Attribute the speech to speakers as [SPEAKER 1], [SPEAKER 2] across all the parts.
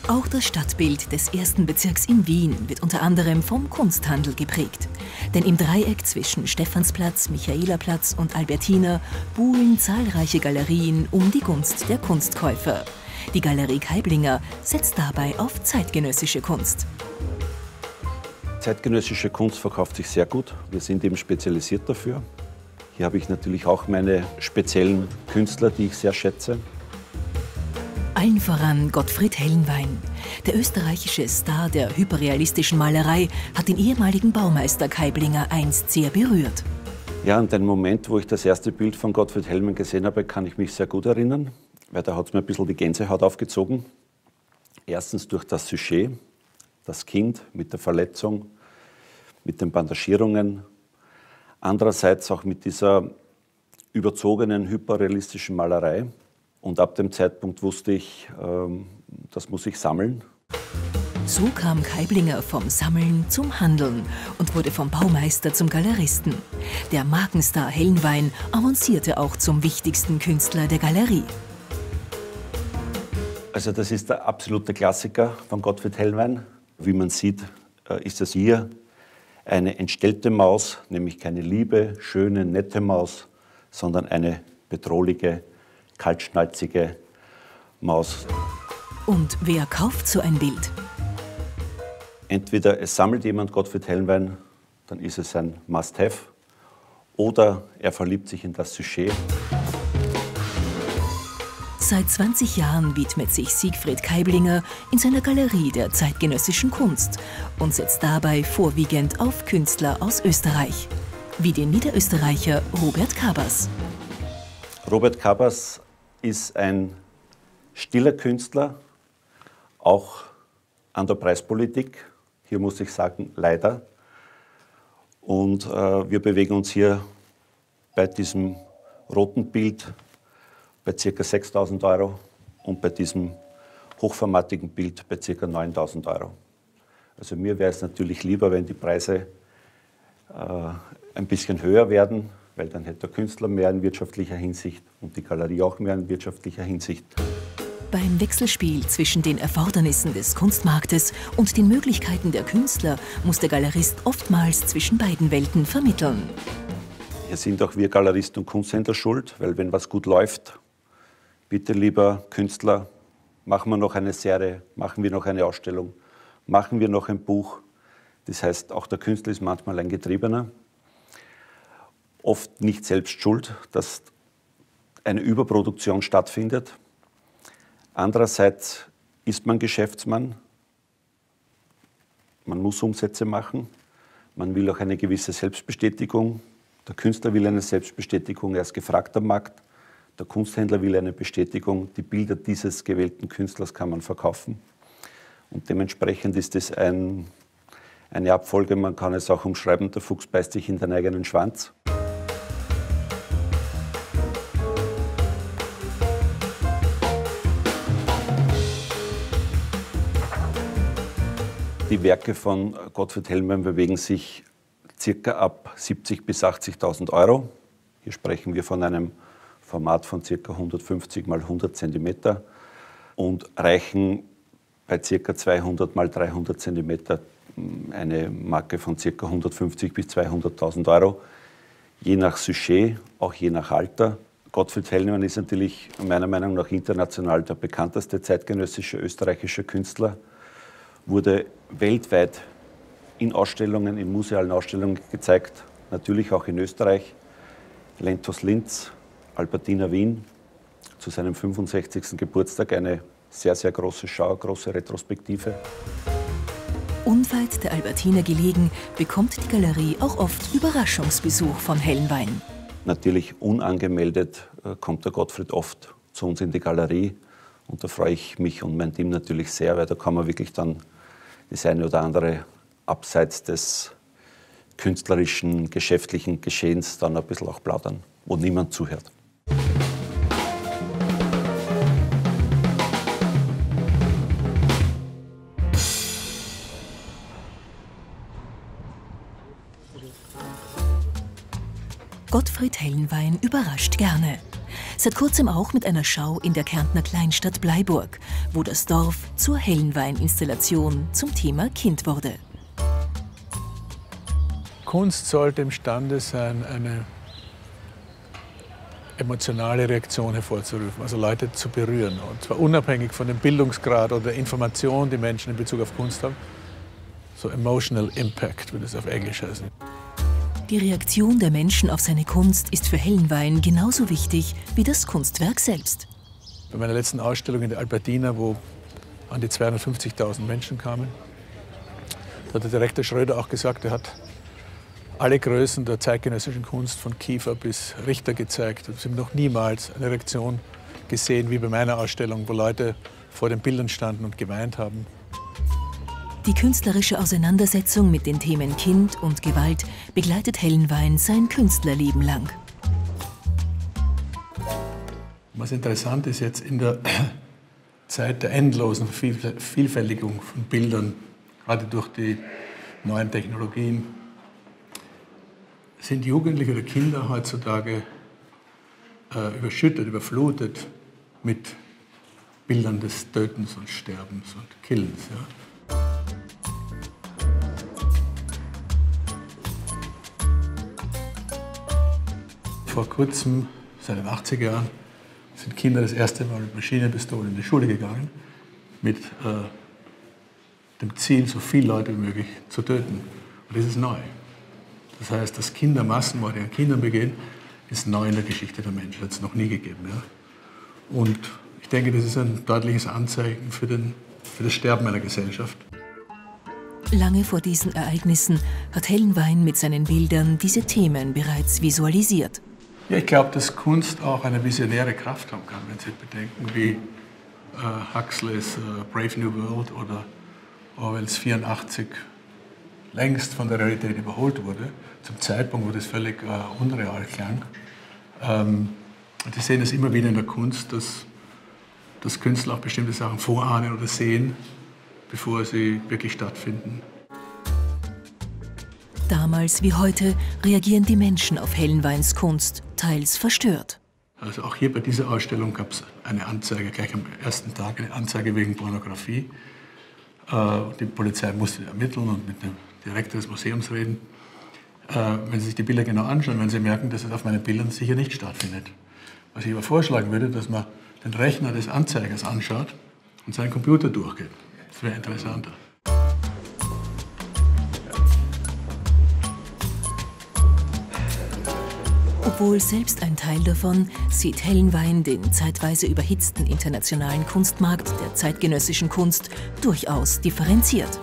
[SPEAKER 1] Auch das Stadtbild des ersten Bezirks in Wien wird unter anderem vom Kunsthandel geprägt. Denn im Dreieck zwischen Stephansplatz, Michaelerplatz und Albertina buhlen zahlreiche Galerien um die Gunst der Kunstkäufer. Die Galerie Kaiblinger setzt dabei auf zeitgenössische Kunst.
[SPEAKER 2] Zeitgenössische Kunst verkauft sich sehr gut. Wir sind eben spezialisiert dafür. Hier habe ich natürlich auch meine speziellen Künstler, die ich sehr schätze.
[SPEAKER 1] Allen voran Gottfried Helnwein. Der österreichische Star der hyperrealistischen Malerei hat den ehemaligen Baumeister Kaiblinger einst sehr berührt.
[SPEAKER 2] Ja, an den Moment, wo ich das erste Bild von Gottfried Helnwein gesehen habe, kann ich mich sehr gut erinnern, weil da hat es mir ein bisschen die Gänsehaut aufgezogen. Erstens durch das Sujet, das Kind mit der Verletzung, mit den Bandagierungen. Andererseits auch mit dieser überzogenen, hyperrealistischen Malerei. Und ab dem Zeitpunkt wusste ich, das muss ich sammeln.
[SPEAKER 1] So kam Kaiblinger vom Sammeln zum Handeln und wurde vom Baumeister zum Galeristen. Der Markenstar Helnwein avancierte auch zum wichtigsten Künstler der Galerie.
[SPEAKER 2] Also das ist der absolute Klassiker von Gottfried Helnwein. Wie man sieht, ist das hier eine entstellte Maus, nämlich keine liebe, schöne, nette Maus, sondern eine bedrohliche, kaltschnäuzige Maus.
[SPEAKER 1] Und wer kauft so ein Bild?
[SPEAKER 2] Entweder es sammelt jemand Gottfried Helnwein, dann ist es ein Must-Have, oder er verliebt sich in das Sujet.
[SPEAKER 1] Seit 20 Jahren widmet sich Siegfried Kaiblinger in seiner Galerie der zeitgenössischen Kunst und setzt dabei vorwiegend auf Künstler aus Österreich, wie den Niederösterreicher Robert Kabas.
[SPEAKER 2] Robert Kabas ist ein stiller Künstler, auch an der Preispolitik. Hier muss ich sagen, leider. Und wir bewegen uns hier bei diesem roten Bild bei ca. 6.000 € und bei diesem hochformatigen Bild bei ca. 9.000 €. Also mir wäre es natürlich lieber, wenn die Preise ein bisschen höher werden, weil dann hätte der Künstler mehr in wirtschaftlicher Hinsicht und die Galerie auch mehr in wirtschaftlicher Hinsicht.
[SPEAKER 1] Beim Wechselspiel zwischen den Erfordernissen des Kunstmarktes und den Möglichkeiten der Künstler muss der Galerist oftmals zwischen beiden Welten vermitteln.
[SPEAKER 2] Hier sind auch wir Galeristen und Kunsthändler schuld, weil wenn was gut läuft, bitte lieber Künstler, machen wir noch eine Serie, machen wir noch eine Ausstellung, machen wir noch ein Buch. Das heißt, auch der Künstler ist manchmal ein Getriebener. Oft nicht selbst schuld, dass eine Überproduktion stattfindet. Andererseits ist man Geschäftsmann, man muss Umsätze machen, man will auch eine gewisse Selbstbestätigung. Der Künstler will eine Selbstbestätigung, er ist gefragt am Markt. Der Kunsthändler will eine Bestätigung, die Bilder dieses gewählten Künstlers kann man verkaufen. Und dementsprechend ist es eine Abfolge, man kann es auch umschreiben, der Fuchs beißt sich in den eigenen Schwanz. Die Werke von Gottfried Helnwein bewegen sich ca. ab 70.000 bis 80.000 €. Hier sprechen wir von einem Format von ca. 150 mal 100 cm und reichen bei ca. 200 mal 300 cm eine Marke von ca. 150.000 bis 200.000 €, je nach Sujet, auch je nach Alter. Gottfried Helnwein ist natürlich meiner Meinung nach international der bekannteste zeitgenössische österreichische Künstler, wurde weltweit in Ausstellungen, in musealen Ausstellungen gezeigt, natürlich auch in Österreich, Lentos Linz, Albertina Wien, zu seinem 65. Geburtstag eine sehr, sehr große Schau, große Retrospektive.
[SPEAKER 1] Unweit der Albertina gelegen, bekommt die Galerie auch oft Überraschungsbesuch von Helnwein.
[SPEAKER 2] Natürlich unangemeldet kommt der Gottfried oft zu uns in die Galerie und da freue ich mich und mein Team natürlich sehr, weil da kann man wirklich dann das eine oder andere abseits des künstlerischen, geschäftlichen Geschehens dann ein bisschen auch plaudern, wo niemand zuhört.
[SPEAKER 1] Gottfried Helnwein überrascht gerne. Seit kurzem auch mit einer Schau in der Kärntner Kleinstadt Bleiburg, wo das Dorf zur Hellenwein-Installation zum Thema Kind wurde.
[SPEAKER 3] Kunst sollte imstande sein, eine emotionale Reaktion hervorzurufen, also Leute zu berühren. Und zwar unabhängig von dem Bildungsgrad oder der Information, die Menschen in Bezug auf Kunst haben. So emotional impact, würde es auf Englisch heißen.
[SPEAKER 1] Die Reaktion der Menschen auf seine Kunst ist für Hellenwein genauso wichtig wie das Kunstwerk selbst.
[SPEAKER 3] Bei meiner letzten Ausstellung in der Albertina, wo an die 250.000 Menschen kamen, da hat der Direktor Schröder auch gesagt, er hat alle Größen der zeitgenössischen Kunst von Kiefer bis Richter gezeigt. Sie haben noch niemals eine Reaktion gesehen wie bei meiner Ausstellung, wo Leute vor den Bildern standen und geweint haben.
[SPEAKER 1] Die künstlerische Auseinandersetzung mit den Themen Kind und Gewalt begleitet Hellenwein sein Künstlerleben lang.
[SPEAKER 3] Was interessant ist jetzt in der Zeit der endlosen Vielfältigung von Bildern, gerade durch die neuen Technologien, sind Jugendliche oder Kinder heutzutage überschüttet, überflutet mit Bildern des Tötens und Sterbens und Killens. Ja. Vor kurzem, seit den 80er Jahren, sind Kinder das erste Mal mit Maschinenpistolen in die Schule gegangen, mit dem Ziel, so viele Leute wie möglich zu töten. Und das ist neu. Das heißt, dass Kinder Massenmorde an Kindern begehen, ist neu in der Geschichte der Menschheit. Hat es noch nie gegeben. Ja? Und ich denke, das ist ein deutliches Anzeichen für das Sterben einer Gesellschaft.
[SPEAKER 1] Lange vor diesen Ereignissen hat Hellenwein mit seinen Bildern diese Themen bereits visualisiert.
[SPEAKER 3] Ja, ich glaube, dass Kunst auch eine visionäre Kraft haben kann, wenn Sie bedenken, wie Huxleys Brave New World oder Orwells 84 längst von der Realität überholt wurde, zum Zeitpunkt, wo das völlig unreal klang. Wir sehen es immer wieder in der Kunst, dass Künstler auch bestimmte Sachen vorahnen oder sehen, bevor sie wirklich stattfinden.
[SPEAKER 1] Damals wie heute reagieren die Menschen auf Hellenweins Kunst, teils verstört.
[SPEAKER 3] Also auch hier bei dieser Ausstellung gab es eine Anzeige, gleich am ersten Tag eine Anzeige wegen Pornografie. Die Polizei musste ermitteln und mit dem Direktor des Museums reden. Wenn Sie sich die Bilder genau anschauen, werden Sie merken, dass es auf meinen Bildern sicher nicht stattfindet. Was ich aber vorschlagen würde, dass man den Rechner des Anzeigers anschaut und seinen Computer durchgeht. Das wäre interessanter.
[SPEAKER 1] Obwohl selbst ein Teil davon, sieht Hellenwein den zeitweise überhitzten internationalen Kunstmarkt der zeitgenössischen Kunst durchaus differenziert.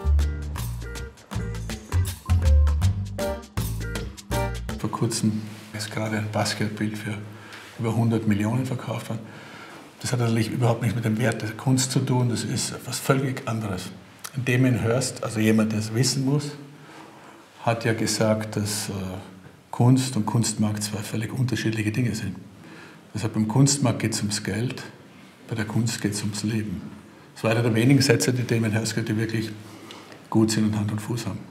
[SPEAKER 3] Vor kurzem ist gerade ein Basquiat-Bild für über 100 Millionen verkauft worden. Das hat natürlich überhaupt nichts mit dem Wert der Kunst zu tun, das ist etwas völlig anderes. Damien Hirst, also jemand, der es wissen muss, hat ja gesagt, dass Kunst und Kunstmarkt zwei völlig unterschiedliche Dinge sind. Deshalb beim Kunstmarkt geht es ums Geld, bei der Kunst geht es ums Leben. Das war einer der wenigen Sätze, die Damien Hirst, die wirklich gut sind und Hand und Fuß haben.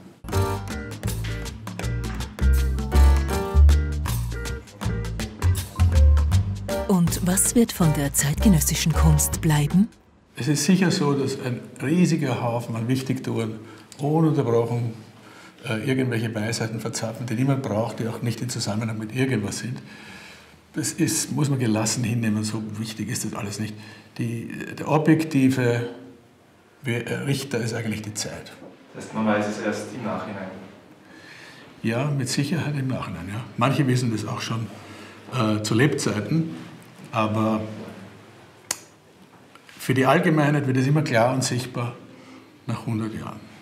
[SPEAKER 1] Und was wird von der zeitgenössischen Kunst bleiben?
[SPEAKER 3] Es ist sicher so, dass ein riesiger Haufen an Wichtigtouren ununterbrochen irgendwelche Weisheiten verzapfen, die niemand braucht, die auch nicht in Zusammenhang mit irgendwas sind. Das muss man gelassen hinnehmen, so wichtig ist das alles nicht. Der objektive Richter ist eigentlich die Zeit.
[SPEAKER 4] Das heißt, man weiß es erst im Nachhinein?
[SPEAKER 3] Ja, mit Sicherheit im Nachhinein. Ja. Manche wissen das auch schon zu Lebzeiten, aber für die Allgemeinheit wird es immer klar und sichtbar nach 100 Jahren.